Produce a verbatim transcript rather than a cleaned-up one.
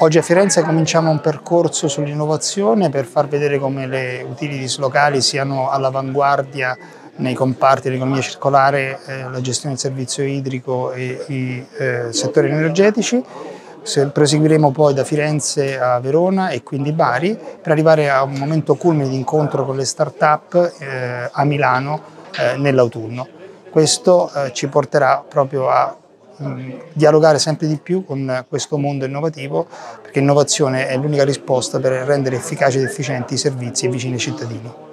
Oggi a Firenze cominciamo un percorso sull'innovazione per far vedere come le utilities locali siano all'avanguardia nei comparti dell'economia circolare, eh, la gestione del servizio idrico e i eh, settori energetici. Se proseguiremo poi da Firenze a Verona e quindi Bari per arrivare a un momento culmine di incontro con le start-up eh, a Milano eh, nell'autunno. Questo eh, ci porterà proprio a dialogare sempre di più con questo mondo innovativo, perché l'innovazione è l'unica risposta per rendere efficaci ed efficienti i servizi vicini ai cittadini.